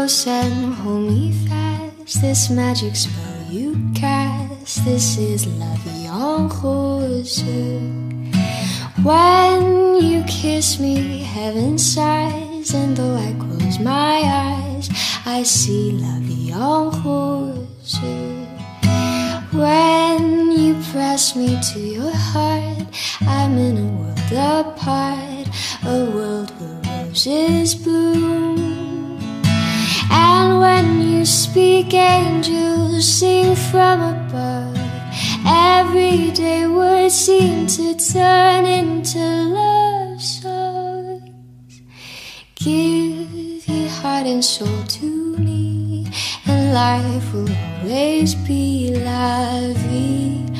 close and hold me fast. This magic spell you cast, this is la vie en rose. When you kiss me, heaven sighs, and though I close my eyes, I see la vie en rose. When you press me to your heart, I'm in a world apart, a world where roses bloom. And when you speak, angels sing from above. Everyday words seem to turn into love songs. Give your heart and soul to me, and life will always be la vie